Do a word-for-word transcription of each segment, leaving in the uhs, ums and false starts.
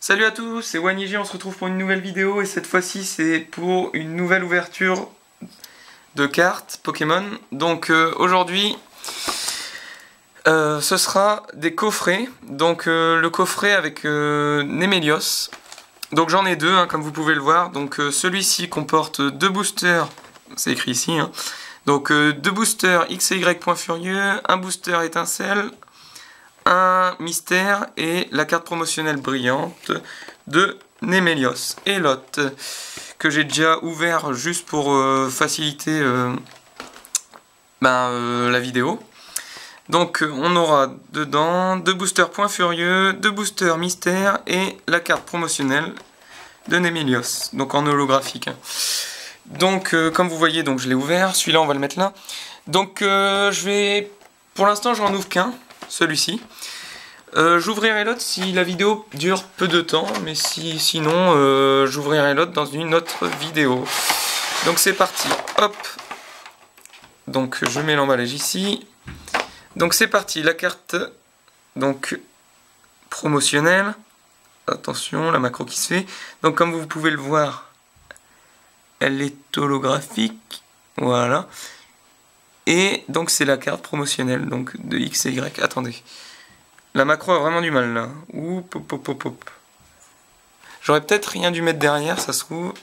Salut à tous, c'est Waniji, on se retrouve pour une nouvelle vidéo et cette fois-ci c'est pour une nouvelle ouverture de cartes Pokémon. Donc euh, aujourd'hui euh, ce sera des coffrets, donc euh, le coffret avec euh, Némélios. Donc j'en ai deux hein, comme vous pouvez le voir, donc euh, celui-ci comporte deux boosters, c'est écrit ici, hein. Donc euh, deux boosters X et Y Point Furieux, un booster étincelle, un mystère et la carte promotionnelle brillante de Némélios et l'autre que j'ai déjà ouvert juste pour euh, faciliter euh, ben, euh, la vidéo. Donc euh, on aura dedans deux boosters Point Furieux, deux boosters mystère et la carte promotionnelle de Némélios, donc en holographique. Donc euh, comme vous voyez, donc je l'ai ouvert, celui-là on va le mettre là. Donc euh, je vais, pour l'instant j'en ouvre qu'un, celui-ci. Euh, j'ouvrirai l'autre si la vidéo dure peu de temps, mais si, sinon euh, j'ouvrirai l'autre dans une autre vidéo. Donc c'est parti, hop. Donc je mets l'emballage ici. Donc c'est parti, la carte donc promotionnelle. Attention, la macro qui se fait. Donc comme vous pouvez le voir, elle est holographique, voilà. Et donc c'est la carte promotionnelle donc de X et Y. Attendez. La macro a vraiment du mal là. Oup, hop, hop, hop, hop. J'aurais peut-être rien dû mettre derrière, ça se trouve.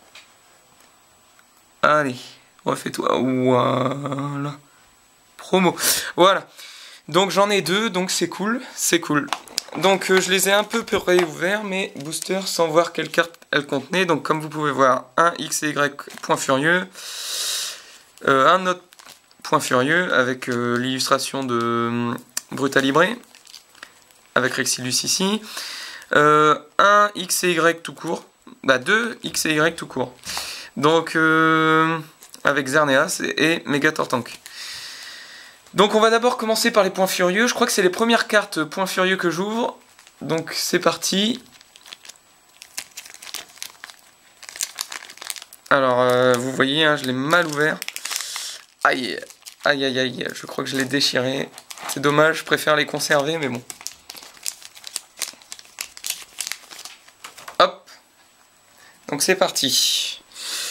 Allez, refais-toi. Voilà. Promo. Voilà. Donc j'en ai deux, donc c'est cool. C'est cool. Donc euh, je les ai un peu réouverts, mais booster sans voir quelle carte elle contenait. Donc comme vous pouvez voir, un X et Y Point Furieux. Euh, un autre Point Furieux avec euh, l'illustration de euh, Brutalibré. Avec Rexilus ici, euh, un X et Y tout court, bah deux X et Y tout court, donc euh, avec Xerneas et, et Megatortank. Donc on va d'abord commencer par les Points Furieux, je crois que c'est les premières cartes Points Furieux que j'ouvre, donc c'est parti. Alors euh, vous voyez, hein, je l'ai mal ouvert, aïe, aïe aïe aïe, je crois que je l'ai déchiré, c'est dommage, je préfère les conserver, mais bon. Donc c'est parti.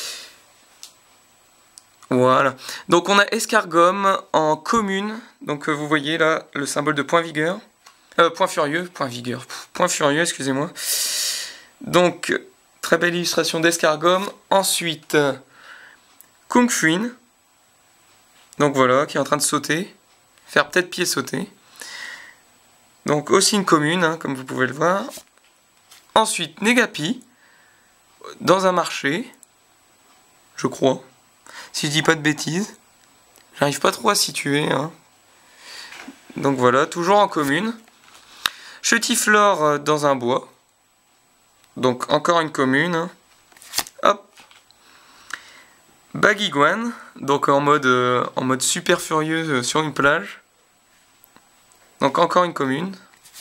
Voilà. Donc on a Escargom en commune. Donc euh, vous voyez là le symbole de point vigueur. Euh, point furieux. Point vigueur. Point furieux, excusez-moi. Donc très belle illustration d'Escargom. Ensuite, Kung Fuin. Donc voilà, qui est en train de sauter. Faire peut-être pied sauter. Donc aussi une commune, hein, comme vous pouvez le voir. Ensuite, Negapi. Dans un marché, je crois, si je dis pas de bêtises, j'arrive pas trop à situer, hein. Donc voilà, toujours en commune. Chetiflore dans un bois, donc encore une commune, hein. Hop, Baguiguane, donc en mode, euh, en mode super furieux euh, sur une plage, donc encore une commune.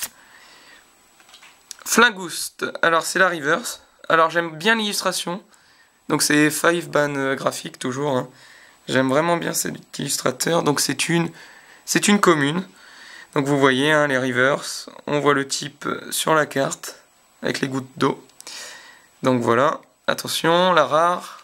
Flingouste, alors c'est la reverse. Alors j'aime bien l'illustration, donc c'est five ban graphique toujours, hein. J'aime vraiment bien cet illustrateur, donc c'est une, c'est une commune, donc vous voyez hein, les rivers, on voit le type sur la carte, avec les gouttes d'eau, donc voilà, attention, la rare,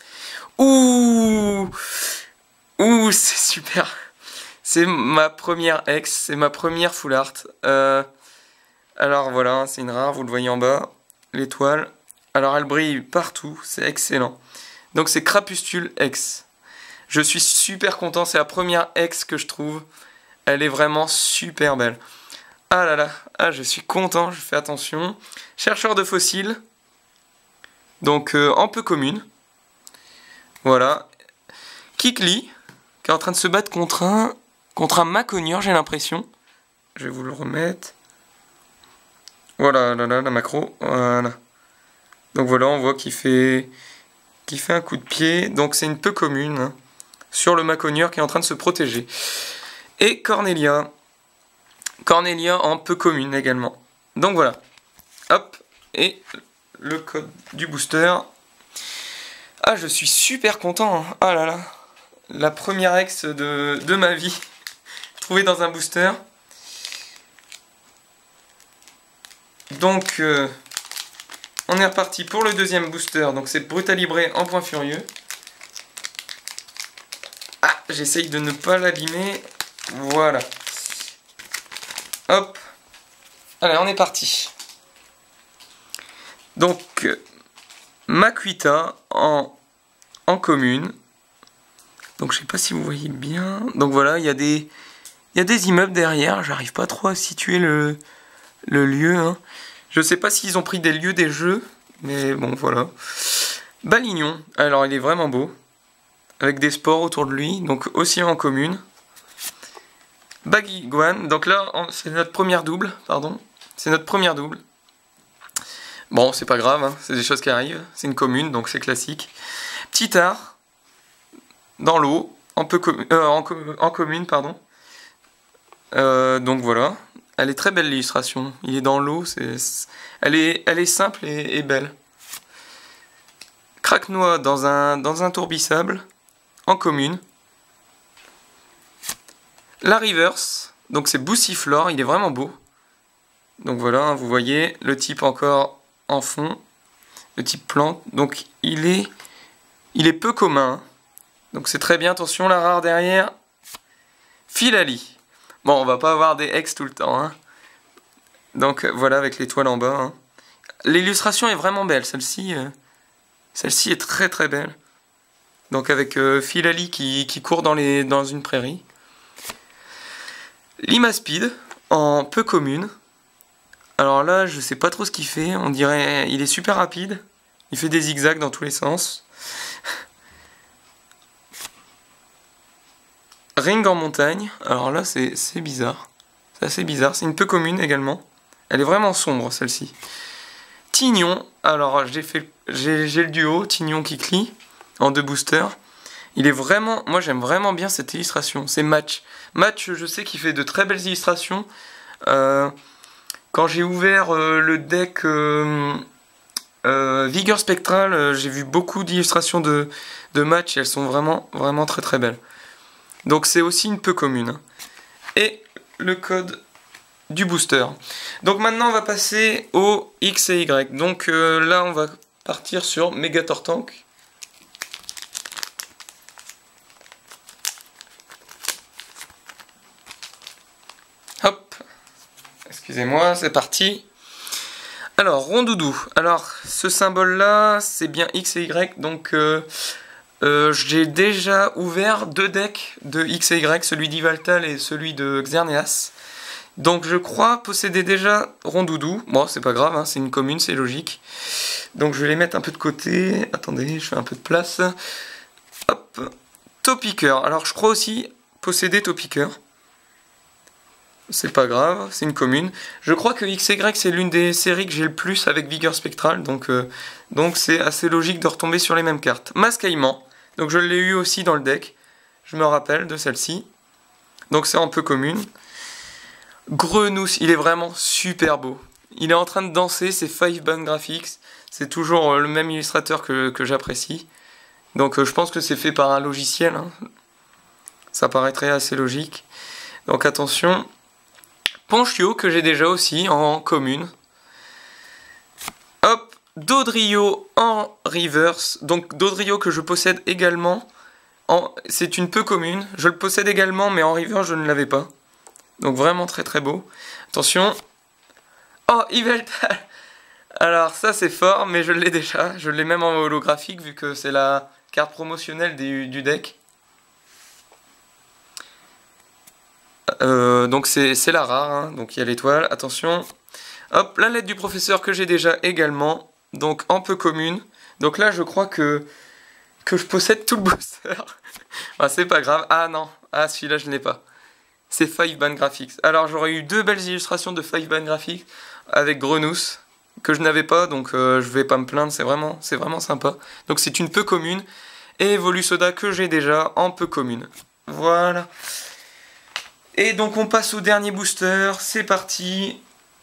ouh, ouh c'est super, c'est ma première ex, c'est ma première full art, euh, alors voilà, c'est une rare, vous le voyez en bas, l'étoile. Alors elle brille partout, c'est excellent. Donc c'est Crapustule X. Je suis super content, c'est la première X que je trouve. Elle est vraiment super belle. Ah là là, ah, je suis content, je fais attention. Chercheur de fossiles. Donc euh, en peu commune. Voilà. Kikli, qui est en train de se battre contre un, contre un Maconieur, j'ai l'impression. Je vais vous le remettre. Voilà, là, là, la macro. Voilà. Donc voilà, on voit qu'il fait, qu'il fait un coup de pied. Donc c'est une peu commune hein, sur le Maconieur qui est en train de se protéger. Et Cornelia. Cornelia en peu commune également. Donc voilà. Hop. Et le code du booster. Ah, je suis super content. Hein. Ah là là. La première ex de, de ma vie. Trouvée dans un booster. Donc... Euh, On est reparti pour le deuxième booster. Donc c'est Brutalibré en point furieux. Ah, j'essaye de ne pas l'abîmer. Voilà. Hop. Allez, on est parti. Donc, Makuita en, en commune. Donc je sais pas si vous voyez bien. Donc voilà, il y a des, il y a des immeubles derrière. J'arrive pas trop à situer le, le lieu. Hein. Je sais pas s'ils ont pris des lieux des jeux. Mais bon, voilà. Balignon. Alors il est vraiment beau. Avec des sports autour de lui. Donc aussi en commune. Baguiguan. Donc là, c'est notre première double. Pardon. C'est notre première double. Bon, c'est pas grave. Hein. C'est des choses qui arrivent. C'est une commune, donc c'est classique. Petit art. Dans l'eau, en, euh, en, en commune, pardon. Euh, donc voilà, elle est très belle l'illustration. Il est dans l'eau, c'est, elle est, elle est simple et, et belle. Craque-noix dans un, dans un tourbillable, en commune. La reverse, donc c'est Boussiflore, il est vraiment beau. Donc voilà, hein, vous voyez, le type encore en fond, le type plante. Donc il est, il est peu commun. Hein. Donc c'est très bien, attention, la rare derrière. Filali. Bon, on va pas avoir des ex tout le temps. Hein. Donc voilà, avec l'étoile en bas. Hein. L'illustration est vraiment belle, celle-ci. Euh, celle-ci est très très belle. Donc avec euh, Filali qui, qui court dans, les, dans une prairie. Limaspide, en peu commune. Alors là, je sais pas trop ce qu'il fait. On dirait, il est super rapide. Il fait des zigzags dans tous les sens. Ring en montagne, alors là c'est bizarre, c'est assez bizarre, c'est une peu commune également, elle est vraiment sombre celle-ci. Tignon, alors j'ai fait, j'ai le duo, Tignon Kikli, en deux boosters, il est vraiment, moi j'aime vraiment bien cette illustration, c'est Match. Match, je sais qu'il fait de très belles illustrations, euh, quand j'ai ouvert euh, le deck euh, euh, Vigueur Spectrale, euh, j'ai vu beaucoup d'illustrations de, de Match, et elles sont vraiment, vraiment très très belles. Donc c'est aussi une peu commune. Et le code du booster. Donc maintenant on va passer au X et Y. Donc euh, là on va partir sur Megator Tank. Hop. Excusez-moi, c'est parti. Alors, Rondoudou. Alors, ce symbole-là, c'est bien X et Y. Donc... Euh, Euh, j'ai déjà ouvert deux decks de X et Y, celui d'Yveltal et celui de Xerneas. Donc je crois posséder déjà Rondoudou. Bon, c'est pas grave, hein, c'est une commune, c'est logique. Donc je vais les mettre un peu de côté. Attendez, je fais un peu de place. Hop. Topiqueur. Alors je crois aussi posséder Topiqueur. C'est pas grave, c'est une commune. Je crois que X et Y c'est l'une des séries que j'ai le plus avec Vigueur Spectrale, donc euh, donc c'est assez logique de retomber sur les mêmes cartes. Mascaillement, donc je l'ai eu aussi dans le deck, je me rappelle de celle-ci. Donc c'est un peu commune. Grenousse, il est vraiment super beau. Il est en train de danser, c'est Five Band Graphics, c'est toujours euh, le même illustrateur que, que j'apprécie. Donc euh, je pense que c'est fait par un logiciel, hein. Ça paraîtrait assez logique. Donc attention. Ponchio que j'ai déjà aussi en commune. Hop, Dodrio en reverse. Donc Dodrio que je possède également. C'est une peu commune. Je le possède également mais en reverse je ne l'avais pas. Donc vraiment très très beau. Attention. Oh, Yveltal. Alors ça c'est fort mais je l'ai déjà. Je l'ai même en holographique vu que c'est la carte promotionnelle du, du deck. Euh, donc c'est la rare, hein. Donc il y a l'étoile, attention. Hop, la lettre du professeur que j'ai déjà également, donc en peu commune. Donc là je crois que, que je possède tout le booster. Bah, c'est pas grave, ah non, ah celui-là je ne l'ai pas. C'est Five Band Graphics. Alors j'aurais eu deux belles illustrations de Five Band Graphics avec Grenousse, que je n'avais pas, donc euh, je vais pas me plaindre, c'est vraiment, c'est vraiment sympa. Donc c'est une peu commune, et Volusoda que j'ai déjà en peu commune. Voilà. Et donc on passe au dernier booster, c'est parti.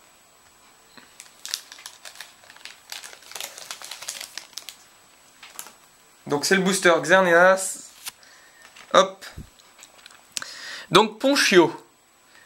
Donc c'est le booster Xerneas. Hop. Donc Ponchio.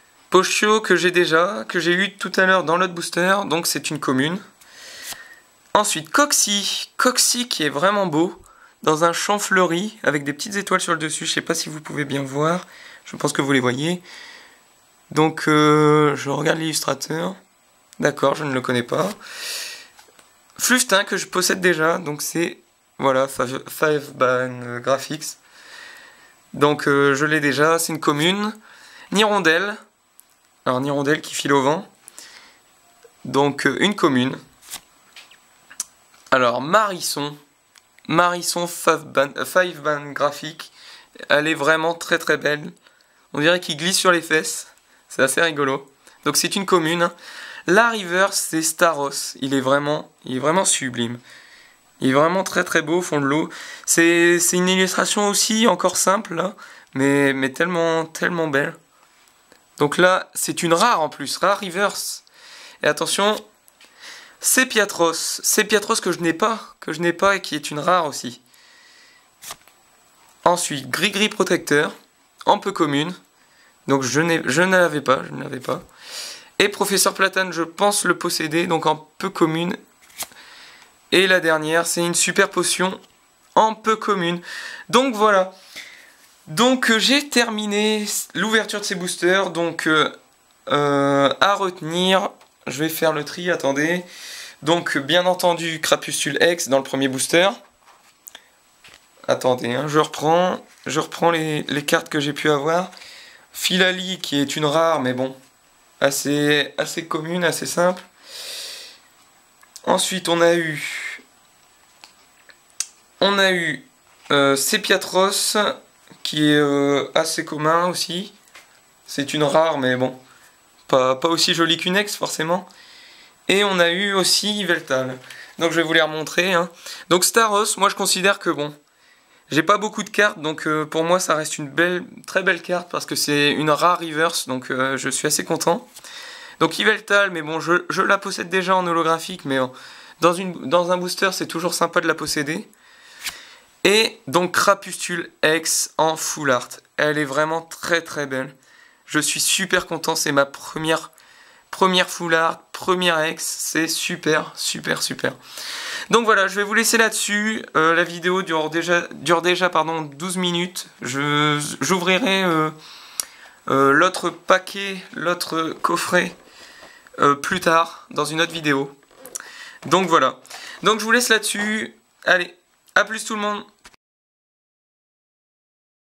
Ponchio que j'ai déjà, que j'ai eu tout à l'heure dans l'autre booster, donc c'est une commune. Ensuite, Coxy. Coxy qui est vraiment beau. Dans un champ fleuri avec des petites étoiles sur le dessus. Je sais pas si vous pouvez bien voir. Je pense que vous les voyez. Donc, euh, je regarde l'illustrateur. D'accord, je ne le connais pas. Fluftin que je possède déjà. Donc, c'est... Voilà, Five Band Graphics. Donc, euh, je l'ai déjà. C'est une commune. Nirondelle. Alors, Nirondelle qui file au vent. Donc, euh, une commune. Alors, Marisson. Marisson Five Band, Five Band Graphics. Elle est vraiment très très belle. On dirait qu'il glisse sur les fesses. C'est assez rigolo. Donc c'est une commune. La River, c'est Staros. Il est vraiment, il est vraiment sublime. Il est vraiment très très beau au fond de l'eau. C'est une illustration aussi encore simple, là, mais, mais tellement, tellement belle. Donc là, c'est une rare en plus. Rare Rivers. Et attention... C'est Piatros, c'est Piatros que je n'ai pas, que je n'ai pas et qui est une rare aussi. Ensuite, Gris Gris Protecteur, en peu commune. Donc je, je ne l'avais pas, je ne l'avais pas. Et Professeur Platane, je pense le posséder, donc en peu commune. Et la dernière, c'est une super potion en peu commune. Donc voilà. Donc euh, j'ai terminé l'ouverture de ces boosters. Donc euh, euh, à retenir... Je vais faire le tri, attendez. Donc, bien entendu, Crapustule X dans le premier booster. Attendez, hein, je reprends. Je reprends les, les cartes que j'ai pu avoir. Philali, qui est une rare, mais bon, assez, assez commune, assez simple. Ensuite, on a eu... On a eu euh, Sepiatros, qui est euh, assez commun aussi. C'est une rare, mais bon... Pas, pas aussi jolie qu'une ex forcément. Et on a eu aussi Yveltal. Donc je vais vous les remontrer. Hein. Donc Staros, moi je considère que bon, j'ai pas beaucoup de cartes, donc euh, pour moi ça reste une belle, très belle carte parce que c'est une rare reverse, donc euh, je suis assez content. Donc Yveltal, mais bon, je, je la possède déjà en holographique, mais euh, dans, une, dans un booster c'est toujours sympa de la posséder. Et donc Crapustule X en full art. Elle est vraiment très très belle. Je suis super content, c'est ma première, première full art, première ex, c'est super, super, super. Donc voilà, je vais vous laisser là-dessus. Euh, la vidéo dure déjà, dure déjà pardon, douze minutes. J'ouvrirai euh, euh, l'autre paquet, l'autre coffret euh, plus tard, dans une autre vidéo. Donc voilà. Donc je vous laisse là-dessus. Allez, à plus tout le monde.